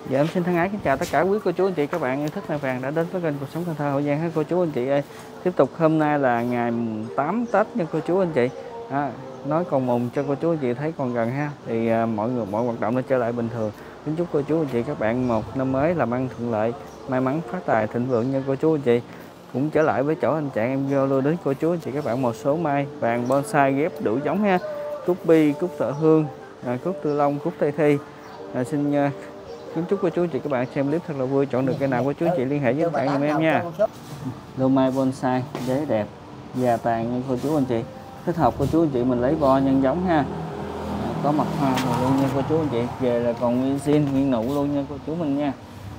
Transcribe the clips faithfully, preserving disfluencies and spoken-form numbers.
Dạ em xin thân ái kính chào tất cả quý cô chú anh chị các bạn yêu thích mai vàng đã đến với kênh Cuộc Sống Cần Thơ Hậu Giang hết cô chú anh chị ơi. Tiếp tục hôm nay là ngày tám Tết nha cô chú anh chị. À, nói còn mùng cho cô chú anh chị thấy còn gần ha. Thì à, mọi người mọi hoạt động đã trở lại bình thường. Kính chúc cô chú anh chị các bạn một năm mới làm ăn thuận lợi, may mắn phát tài thịnh vượng nha cô chú anh chị. Cũng trở lại với chỗ anh Trạng em vô lưu đến cô chú anh chị các bạn một số mai vàng bonsai ghép đủ giống ha. Cúc bi, cúc thợ hương, à, cúc tư long, cúc tây thi. À, xin uh, kính chúc cô chú chị các bạn xem clip thật là vui, chọn được cây nào của chú chị liên hệ với bạn giùm em nha. Lô mai bonsai đế đẹp, già tàn nha cô chú anh chị. Thích hợp cô chú anh chị mình lấy bo nhân giống ha. À, có mặt hoa rồi luôn nha cô chú anh chị. Về là còn nguyên zin nguyên nụ luôn nha cô chú mình nha.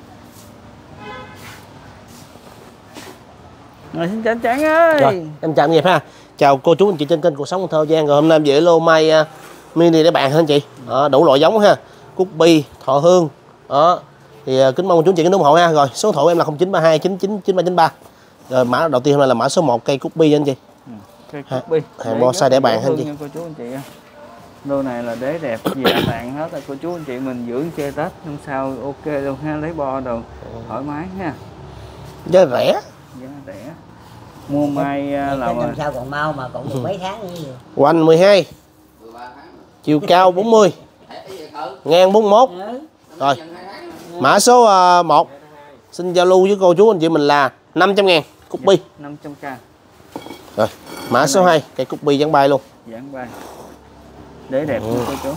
Rồi xin chào anh Trạng ơi. Rồi, em chào anh Nghiệp ha. Chào cô chú anh chị trên kênh Cuộc Sống Cần Thơ Hậu Giang. Rồi hôm nay em về lô mai uh, mini để bạn hả anh chị. Đó, đủ loại giống ha. Cúc bi, thọ hương. Đó. Thì uh, kính mong cô chú anh chị kính ủng hộ ha. Rồi, số điện thoại em là không chín ba hai chín chín chín ba chín ba. Rồi mã đầu tiên hôm nay là mã số một cây cúc bi anh chị. Ừ, cây cúc bi. Hàng bonsai để bạn ha anh chị. Cô chú anh chị. Lô này là đế đẹp, dạ tàn hết rồi cô chú anh chị mình dưỡng chơi Tết năm sau ok luôn ha, lấy bo đồ thoải mái ha. Giá rẻ. Giá rẻ. Mua mai là năm sau còn mau mà còn được mấy tháng nữa. Hoành mười hai. Chiều cao bốn mươi. Ngang bốn mươi mốt. Rồi. Mã số uh, một. Xin giao lưu với cô chú anh chị mình là năm trăm ngàn cúc bi. năm trăm k. Rồi. Mã số hai, cây cúc bi dán bay luôn. Dán bay. Đế đẹp ừ. Cô chú.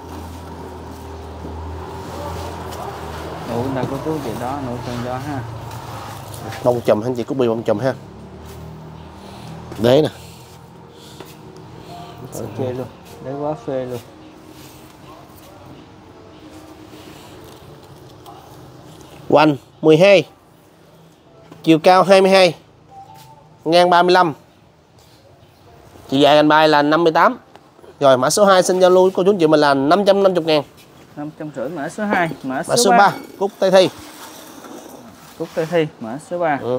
Nụ là cô chú chị đó, nụ tròn gió ha. Bông chùm anh chị, cúc bi bông chùm ha. Đế nè. Phê luôn, đế quá phê luôn. Hoành mười hai. Chiều cao hai mươi hai. Ngang ba mươi lăm. Chiều dài cành bay là năm mươi tám. Rồi mã số hai xin giao lưu với cô chú anh chị mình là năm trăm năm mươi ngàn. năm trăm rưỡi mã số hai, mã số, mã số ba, cúc tây thi. Cúc tây thi, mã số ba. Ừ.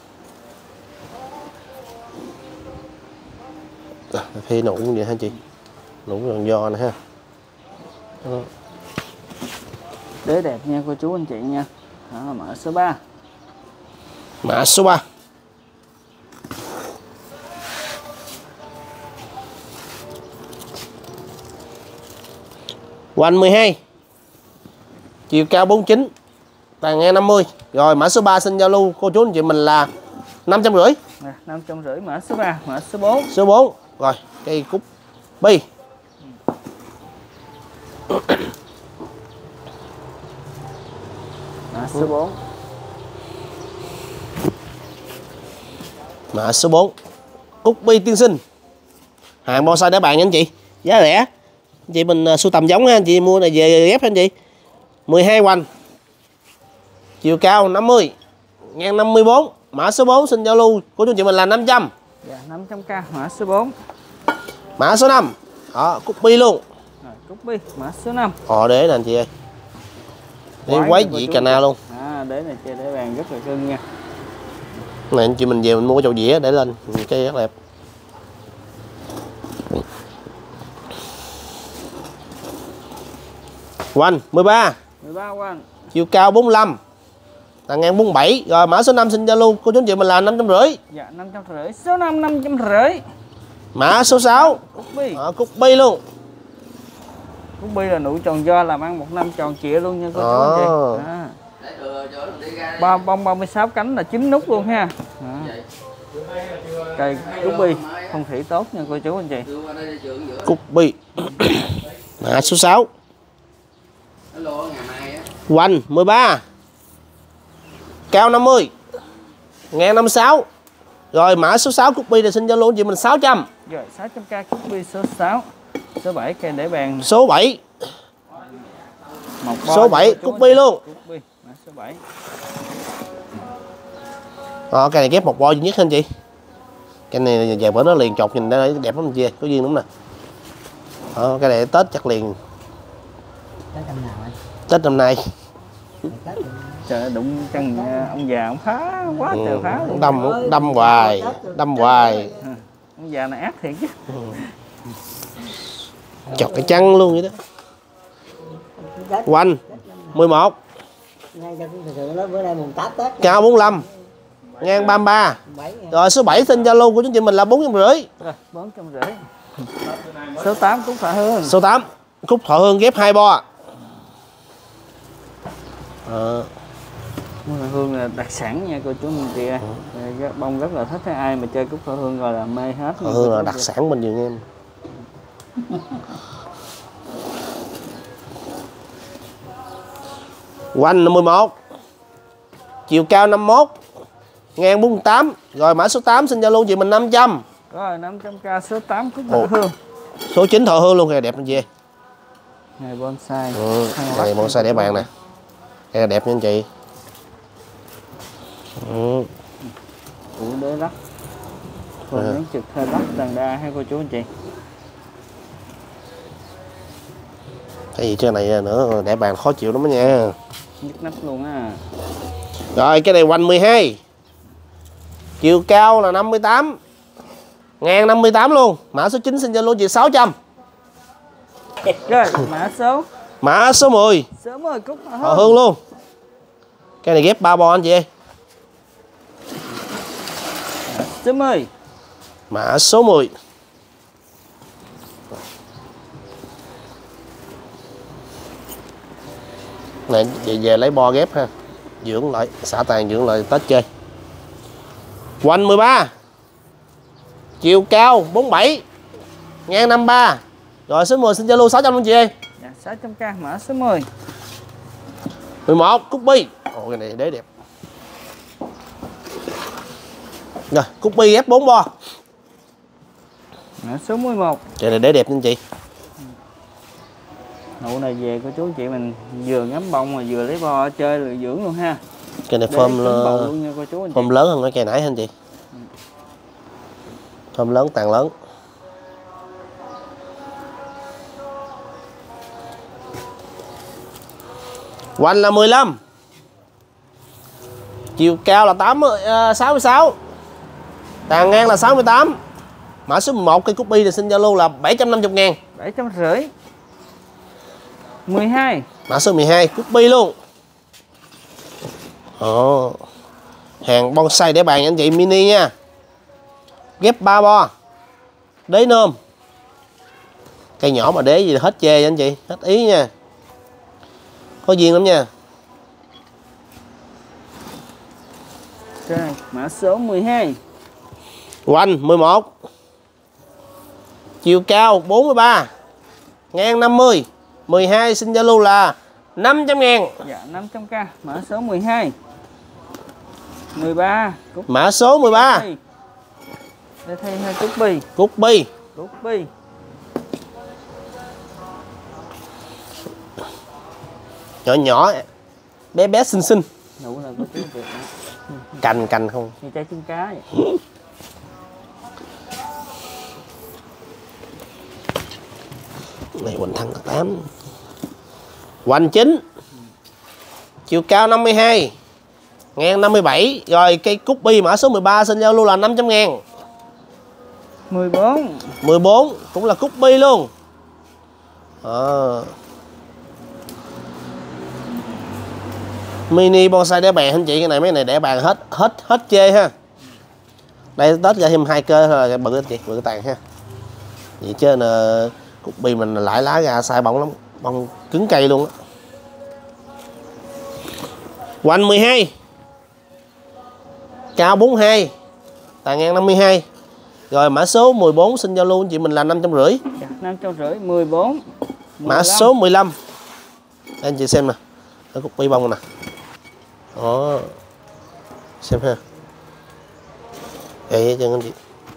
À, thi nụ cũng vậy ha chị. Nụ gần giò nè ha. Ừ. Đế đẹp nha cô chú anh chị nha. Đó, mã số ba. Mã số ba. Hoành mười hai. Chiều cao bốn mươi chín. Tàn ngang năm mươi. Rồi mã số ba xin giao lưu cô chú anh chị mình là năm trăm rưỡi. Nè, năm trăm rưỡi mã số ba, mã số bốn. Số bốn. Rồi, cây cúc bi. Mã số bốn. Mã số bốn. Cúc bi tiên sinh. Hàng bonsai để bạn nha anh chị. Giá rẻ. Anh chị mình sưu tầm giống ha, anh chị mua này về ghép anh chị. mười hai hoành. Chiều cao năm mươi. Ngang năm mươi bốn. Mã số bốn xin giao lưu của chú chị mình là năm trăm. Dạ năm trăm k mã số bốn. Mã số năm. Đó, cúc bi luôn. Rồi, cúc bi mã số năm. Họ đế nè anh chị ơi. Đế quái dị cà na luôn. À, đế này chơi đế vàng rất là cưng nha. Này anh chị mình về mình mua cái chậu dĩa để lên cây rất đẹp. Hoành mười ba. mười ba hoành. Chiều cao bốn mươi lăm. Tàn ngang bốn mươi bảy. Rồi mã số năm xin giao lưu cô chú anh chị mình là năm trăm rưỡi. Dạ năm trăm rưỡi. Số năm năm trăm rưỡi. Mã số sáu. Cúc bi. À, cúc bi luôn. Cúc bi là nụ tròn do làm ăn một năm tròn trịa luôn nha cô chú anh chị. À. Ba bông ba mươi sáu cánh là chín nút luôn ha. À. Cây cúc bi không thủy tốt nha cô chú anh chị. Cúc bi. Mã số sáu. Hoành mười ba. Cao năm mươi. Ngang năm mươi sáu. Rồi mã số sáu cúc bi thì xin giao lưu chị mình sáu trăm. Rồi sáu trăm k cúc bi số sáu. Số bảy cây để bàn. Số bảy. Một số bảy cúc bi luôn. Cúc bi mã số bảy. Đó, cây này ghép một bo duy nhất anh chị. Cây này về bữa nó liền chột nhìn nó đẹp lắm anh chị, có duyên đúng nè. Đó, cây này Tết chắc liền. Tết năm nào anh? Tết năm nay. Trời đụng chân ông già ông phá quá ừ. trời phá luôn. Đâm đâm hoài, đâm hoài. À, ông già này ác thiệt chứ. Ừ. Chọc cái chăn luôn vậy đó. Hoành mười một. ngay cho cũng thực sự nó bữa nay mùng tám Tết. Cao bốn mươi lăm, ngang ba mươi ba. Rồi số bảy xin Zalo của chúng chị mình là bốn trăm rưỡi. Rồi, bốn trăm rưỡi. Số tám Cúc Thọ Hương. Số tám Cúc Thọ Hương ghép hai bo. Ờ. Cúc Thọ Hương là đặc sản nha cô chú anh chị ơi. Ừ. Bông rất là thích, ai mà chơi Cúc Thọ Hương rồi là mê hết. Thọ Hương là đặc sản bên vườn em. Quanh năm mươi mốt, chiều cao năm mươi mốt, ngang bốn mươi tám. Rồi mã số tám xin Zalo chị mình năm trăm. Rồi năm trăm k số tám Cúc Thọ Hương. Số chín Thọ Hương luôn kìa, đẹp anh chị. Này bonsai. Ừ, này bonsai để bàn nè. Đây là đẹp nha anh chị. Ừ. Củ đế lắc. Còn À. miếng trực hơi lắc tàn đa hay cô chú anh chị. Cái gì trên này nữa, để bàn khó chịu lắm đó nha. Nhức nắp luôn á. Rồi cái này quanh mười hai, chiều cao là năm mươi tám, ngang năm mươi tám luôn. Mã số chín xin Zalo chị sáu trăm. Rồi mã số Mã số mười số mười Cúc Thọ Thọ Hương. Hương luôn. Cái này ghép ba bo anh chị ơi. Số mười. Mã số mười. Này về, về lấy bo ghép ha. Dưỡng lại, xả tàn dưỡng lại Tết chơi. Quanh mười ba, chiều cao bốn mươi bảy, ngang năm mươi ba. Rồi số mười xin Zalo sáu trăm luôn chị ơi. Dạ, sáu trăm k mã số mười. mười một Cúc Bi. Ồ cái này đế đẹp. Rồi Cúc Bi ghép bốn bo. Mã số mười một. Cái này đế đẹp nha anh chị. Nụ này về cô chú chị mình vừa ngắm bông mà vừa lấy bo chơi rồi dưỡng luôn ha. Cây này Để form cứng là bầu luôn nha cô chú anh chị. form lớn hơn cái cây nãy hả anh chị? Form lớn, tàn lớn. Quanh là mười lăm, chiều cao là tám mươi, uh, sáu mươi sáu, tàn ngang là sáu mươi tám. Mã số mười một cây Cúc Bi thì xin Zalo là bảy trăm năm mươi ngàn. bảy trăm rưỡi. mười hai. Mã số mười hai Cúc Bi luôn. Ồ, hàng bonsai để bàn anh chị, mini nha. Ghép ba bo. Đế nôm. Cây nhỏ mà đế gì hết chê anh chị, hết ý nha. Có duyên lắm nha. Rồi, mã số mười hai. Quanh mười một, chiều cao bốn mươi ba, ngang năm mươi. mười hai xin Zalo là năm trăm ngàn. Dạ năm trăm k mã số mười hai. mười ba Cúc Mã số mười ba Bi. Để thay hai Cúc Bi. Cúc Bi. Cúc Bi. Nhỏ nhỏ, bé bé xinh xinh. Nụ là có tiếng Việt. Cành cành không. Như trái trứng cá vậy. Này Quỳnh Thăng tám. Quanh chín, chiều cao năm mươi hai, ngang năm mươi bảy. Rồi cây Cúc Bi mã số mười ba xin Zalo là năm trăm ngàn. mười bốn. mười bốn cũng là Cúc Bi luôn. À. Mini bonsai để bàn anh chị, cái này mấy này để bàn hết hết hết chê ha. Đây Tết ra thêm hai cơ thôi là bự anh chị, bự tàn ha. Vậy chứ là Cúc Bi mình lãi lá ra sai bông lắm, bông cứng cây luôn á. Quanh mười hai, cao bốn mươi hai, tàn ngang năm mươi hai. Rồi mã số mười bốn xin giao lưu anh chị mình là năm trăm rưỡi. Dạ, năm trăm rưỡi. mười bốn. Mã số mười lăm. Đây anh chị xem nè, cái Cúc Bi bông nè. Đó, xem ha. Đây cho anh chị.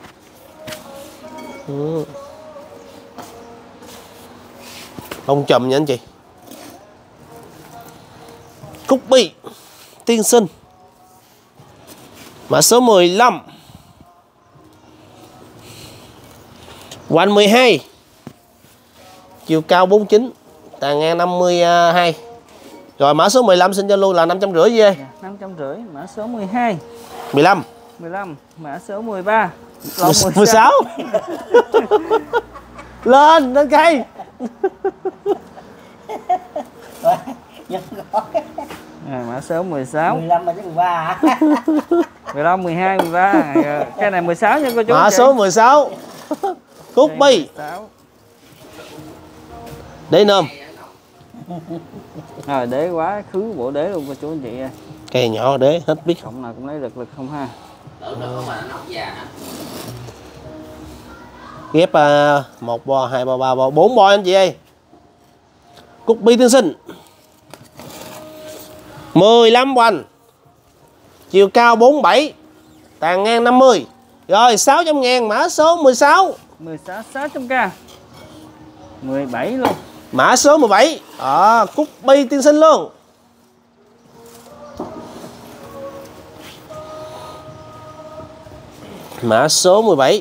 Ừ. Bông chùm nha anh chị. Cúc Bi tiên sinh. Mã số mười lăm. Quanh mười hai, chiều cao bốn mươi chín, tàn ngang năm mươi hai. Rồi mã số mười lăm xin Zalo là năm trăm rưỡi về. Dạ, năm trăm rưỡi. Mã số mười hai. mười lăm. mười lăm. Mã số mười ba. mười sáu. Lên lên cây. À, mã số mười sáu. mười lăm mà chứ mười ba hả? mười lăm, mười hai, mười ba. Cái này mười sáu nha cô chú. Mã số mười sáu. Cúc bi. Đế nôm. Rồi đế quá khứ bộ đế luôn cô chú anh chị ơi. Cây nhỏ đế hết biết. Cộng nào cũng lấy lực lực không ha. Ghép uh, một bo, hai bo, ba bo, bốn bo anh chị ơi. Cúc bi tiên sinh. mười lăm hoành. Chiều cao bốn mươi bảy. Tàn ngang năm mươi. Rồi sáu trăm ngàn mã số mười sáu. mười sáu, sáu trăm k. mười bảy luôn. Mã số mười bảy. À, Cúc bi tiên sinh luôn. Mã số mười bảy.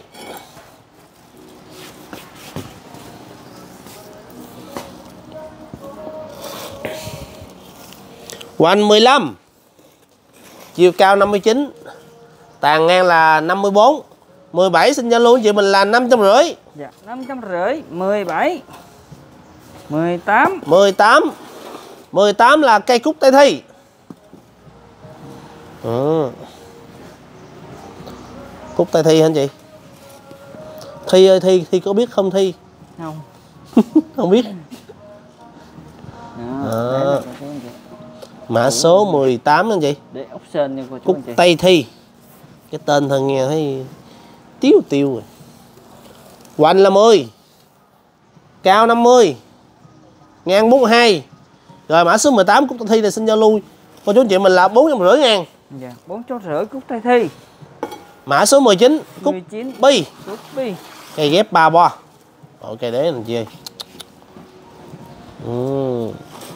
Hoành mười lăm. Chiều cao năm mươi chín. Tàn ngang là năm mươi bốn. mười bảy xin giao lưu chị mình là năm trăm rưỡi. Dạ, năm trăm rưỡi. mười bảy. mười tám. mười tám. mười tám là cây cúc Tây Thi. Ừ. Cúc Tây Thi hả anh chị? Thi ơi Thi, Thi có biết không Thi? Không. Không biết. Đó, À. Mã số mười tám anh chị. để option nha cô chú Cúc anh chị. Tây Thi. Cái tên thôi nghe thấy tiêu tiêu rồi. Hoành là mười. Cao năm mươi. Ngang bốn mươi hai. Rồi mã số mười tám Cúc Tây Thi là xin giao lưu cô chú anh chị mình là bốn trăm rưỡi ngàn. Dạ, bốn trăm rưỡi Cúc Tây Thi. Mã số mười chín Cúc mười chín. bi. Cúc bi. Cây ghép ba bo. Ok đấy anh chị ơi. Ừ.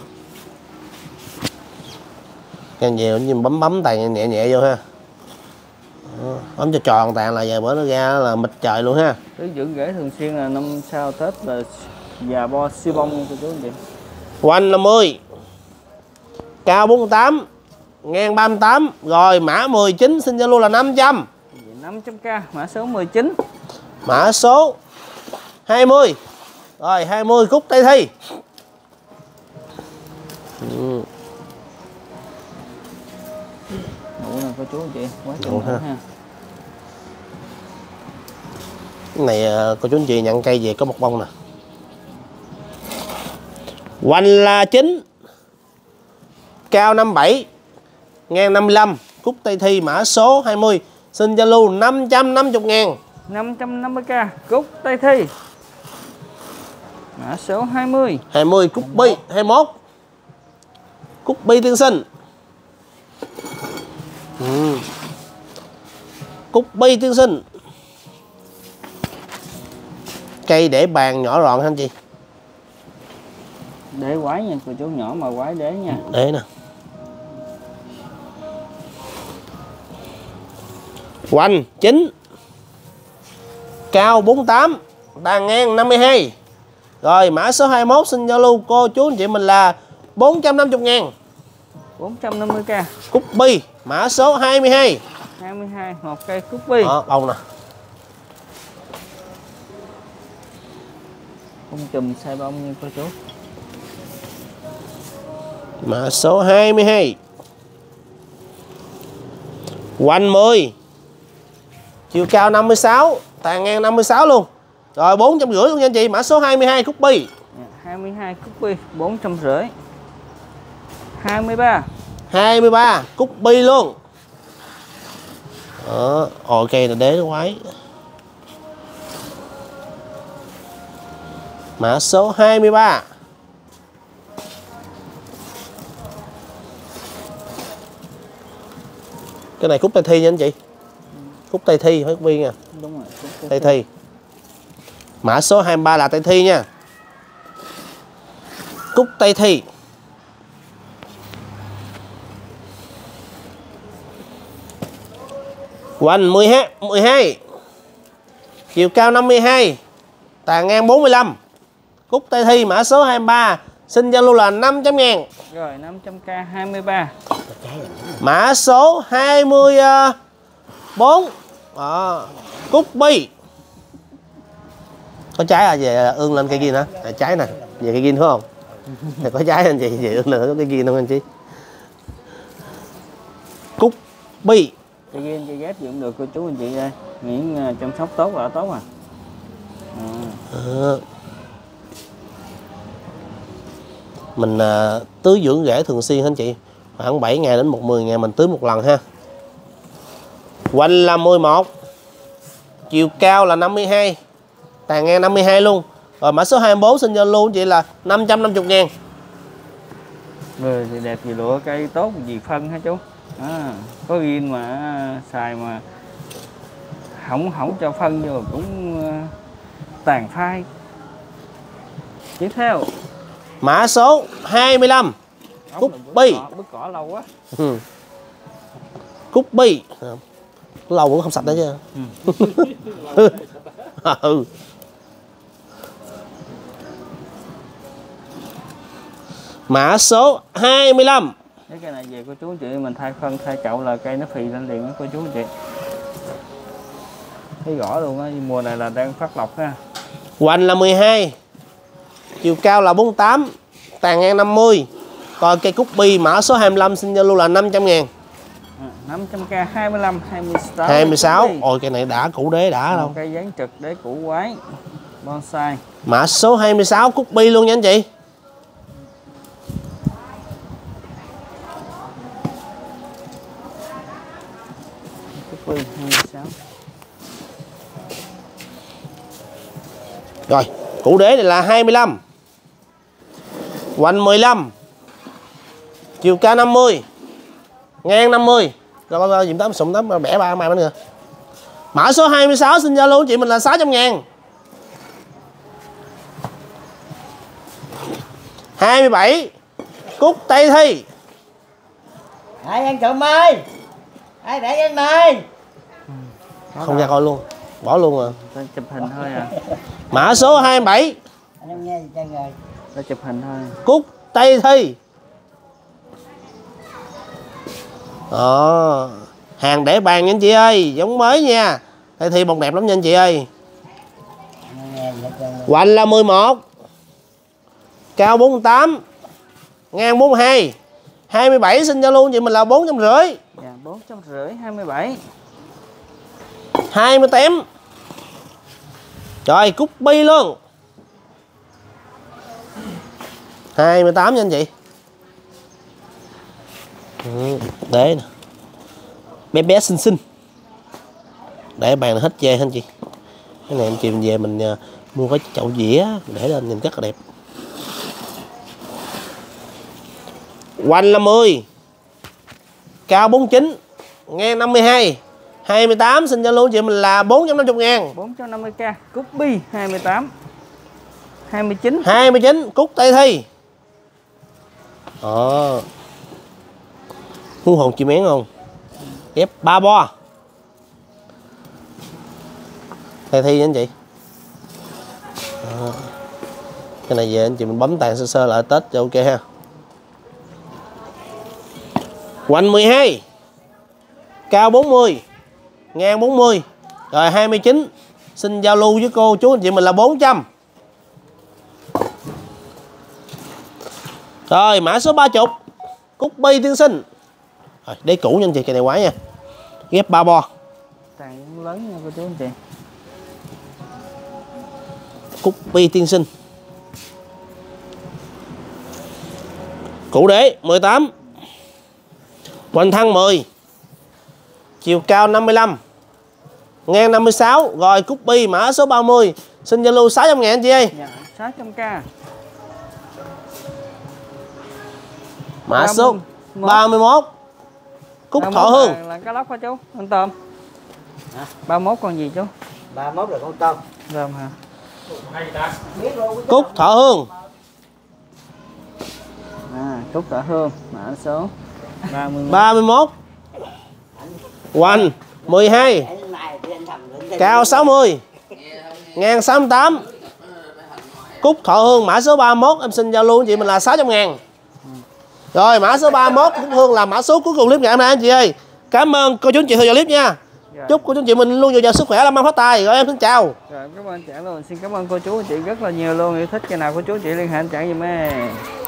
Cái nhiều nhưng bấm bấm tay nhẹ nhẹ vô ha. Đó. Bấm cho tròn tàn là giờ bữa nó ra là mịt trời luôn ha. Tứ dưỡng rễ thường xuyên là năm sau Tết là già bo siêu bông nha cô chú anh chị. Hoành là mười. Cao bốn mươi tám. Ngang ba mươi tám. Rồi mã mười chín xin giao lưu là năm trăm. năm trăm k. Mã số mười chín. Mã số hai mươi. Rồi hai mươi Cúc Tây Thi. Ừ. Đủ nè cô chú anh chị. Quá Đủ chừng ha. ha. Cái này cô chú anh chị nhận cây về có một bông nè. Hoành là chín. Cao năm mươi bảy. Ngang năm mươi lăm. Cúc Tây Thi mã số hai mươi. Xin giao lưu năm trăm năm mươi ngàn. năm trăm năm mươi k. Cúc Tây Thi. Mã số hai mươi. hai mươi Cúc bi. hai mươi mốt Cúc bi tiên sinh. Ừ. Cúc bi tiên sinh. Cây để bàn nhỏ gọn anh chị. Để quái nha cô chú, nhỏ mà quái đế nha. Để nè. Hoành chín. Cao bốn mươi tám. Tàn ngang năm mươi hai. Rồi mã số hai mươi mốt xin giao lưu cô chú anh chị mình là bốn trăm năm mươi ngàn. bốn trăm năm mươi k. Cúc bi mã số hai mươi hai. hai mươi hai. Một cây cúc bi. Đó, bông nè. Bông chùm sai bông nha cô chú. Mã số hai mươi hai. Hoành mười. Chiều cao năm mươi sáu. Tàn ngang năm mươi sáu luôn. Rồi bốn trăm rưỡi luôn nha anh chị. Mã số hai mươi hai Cúc bi. hai mươi hai cúc bi. bốn trăm rưỡi. hai mươi ba. hai mươi ba Cúc bi luôn. Đó. Ồ cây là đế quái. Mã số hai mươi ba. Cái này Cúc Tây Thi nha anh chị. Cúc Tây Thi phải Cúc bi nha. Đúng rồi. Cúc Tây Thi. Mã số hai mươi ba là Tây Thi nha. Cúc Tây Thi. Hoành mười hai, mười hai. Chiều cao năm mươi hai. Tàn ngang bốn mươi lăm. Cúc Tây Thi mã số hai mươi ba. Xin giao lưu là năm trăm ngàn. Rồi năm trăm k hai mươi ba. Mã số hai mươi bốn. Đó. Cúc bi. Có trái à, về ương lên cây kia nữa. À, trái nè, về cây kia phải không? Thì có trái anh chị, vậy nữa có cái ghiên không anh chị? Cúc bi. Cây ghiên cây ghép gì cũng được cô chú anh chị ơi, miễn chăm sóc tốt là tốt à. À. À. Mình à, tưới dưỡng rễ thường xuyên anh chị, khoảng bảy ngày đến một mười ngày mình tưới một lần ha. Quanh là mười một, chiều cao là năm mươi hai, tàn ngang năm mươi hai luôn. Rồi mã số hai mươi bốn xin Zalo anh chị là năm trăm năm mươi ngàn. Người thì đẹp gì lụa, cây tốt gì phân hả chú? À, có ghiên mà xài mà không không cho phân vô cũng uh, tàn phai. Tiếp theo Mã số hai mươi lăm, Cúc bi. Bứt cỏ lâu quá. Ừ. Cúc bi. Lâu cũng không sạch đấy chứ. Ừ. Ừ. Mã số hai mươi lăm. Cái cây này về cô chú anh chị mình thay phân thay chậu là cây nó phì lên liền đó cô chú anh chị. Thấy rõ luôn á, mùa này là đang phát lộc ha. Hoành là mười hai, chiều cao là bốn mươi tám, tàn ngang năm mươi. Còn cây cúc bi mã số hai mươi lăm xin Zalo là năm trăm ngàn. À, năm trăm k hai mươi lăm, hai mươi sáu. hai mươi sáu. Ôi cây này đã củ đế đã đâu. Cây dán trực đế củ quái. Bonsai. Mã số hai mươi sáu cúc bi luôn nha anh chị. Cúc bi hai mươi sáu. Rồi, củ đế này là hai mươi lăm. Hoành mười lăm. Chiều cao năm mươi. Ngang năm mươi. Rồi bao dùm tám sụm tám bẻ ba mai nữa nè. Mã số hai mươi sáu xin Zalo chị mình là sáu trăm ngàn. hai mươi bảy. Cúc Tây Thi. Ai ăn trộm ơi. Ai để ăn mời. Không ra coi luôn. Bỏ luôn rồi. Ta chụp hình thôi à. Mã số hai mươi bảy. Anh em nghe gì cho người. Ta chụp hình thôi. Cúc Tây Thi. Đó. Hàng để bàn nha anh chị ơi, giống mới nha. Tây Thi bông đẹp lắm nha anh chị ơi. Hoành là mười một, cao bốn mươi tám, ngang bốn mươi hai. hai mươi bảy xin Zalo chị mình là bốn trăm rưỡi. Dạ, bốn trăm rưỡi, hai mươi bảy. hai mươi tám. Trời, cúc bi luôn. hai mươi tám nha anh chị. Ừ, để nè. Bé bé xinh xinh. Để bàn là hết chê anh chị. Cái này anh chị mình về mình uh, mua cái chậu dĩa để lên nhìn rất là đẹp. Hoành là mười, cao bốn mươi chín, ngang năm mươi hai. hai mươi tám xin Zalo chị mình là bốn trăm năm mươi ngàn. bốn trăm năm mươi k. Cúc bi hai mươi tám. hai mươi chín. hai mươi chín Cúc Tây Thi. Đó. Hú hồn chim én không? Ghép ba bo. Tây Thi nha anh chị. Đó. Cái này về anh chị mình bấm tàn sơ sơ lại Tết cho ok ha. Hoành mười hai, cao bốn mươi, ngang bốn mươi. Rồi hai mươi chín xin giao lưu với cô chú anh chị mình là bốn trăm. Rồi mã số ba mươi, Cúc Bi Tiên Sinh. Rồi đế cũ nha anh chị, cây này quá nha. Ghép ba bo. Tàn cũng lớn nha cô chú anh chị. Cúc Bi Tiên Sinh. Củ đế mười tám, hoành thân mười, chiều cao năm mươi lăm, ngang năm mươi sáu. Rồi Cúc Bi mã số ba mươi xin Zalo sáu trăm ngàn anh chị ơi. Dạ, sáu trăm k. Mã số ba mươi mốt, Cúc Thọ Hương. Là, là cá lóc hả chú? Con tôm. Hả? ba mươi mốt con gì chú? ba mươi mốt là con tôm. Tôm hả? Cúc Thọ Hương. À, Cúc Thọ Hương, mã số ba mươi mốt. ba mươi mốt. Hoành mười hai, cao sáu mươi, ngang sáu mươi tám. Cúc Thọ Hương mã số ba mươi mốt em xin giao lưu chị mình là sáu trăm ngàn. Rồi mã số ba mươi mốt Cúc Hương là mã số cuối cùng clip ngày hôm nay anh chị ơi. Cảm ơn cô chú anh chị theo dõi clip nha. Rồi. Chúc cô chú anh chị mình luôn dồi dào sức khỏe, làm ăn phát tài. Rồi em xin chào. Rồi cảm ơn anh Trạng luôn. Xin cảm ơn cô chú anh chị rất là nhiều luôn. Yêu thích cái nào cô chú anh chị liên hệ anh Trạng giùm em.